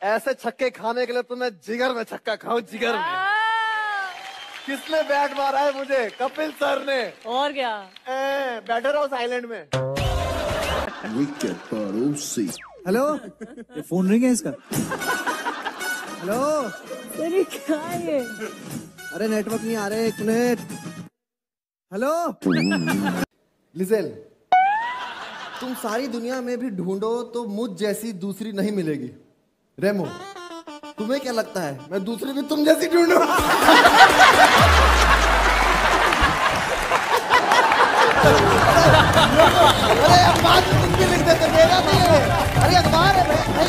ऐसे छक्के खाने के लिए तो मैं जिगर में छक्का खाऊं, जिगर में। किसने बैट मारा है मुझे? कपिल सर ने। और क्या? बैठे रहो साइलेंट में। हेलो, ये फोन रिंग है इसका। हेलो, अरे क्या ये? अरे नेटवर्क नहीं आ रहे, एक मिनट। हेलो लिजेल, तुम सारी दुनिया में भी ढूंढो तो मुझ जैसी दूसरी नहीं मिलेगी। रेमो, तुम्हें क्या लगता है मैं दूसरी भी तुम जैसी ढूंढूं? अरे अखबार में तुम भी लिख देते, मेरा नहीं है। अरे अखबार है भाई।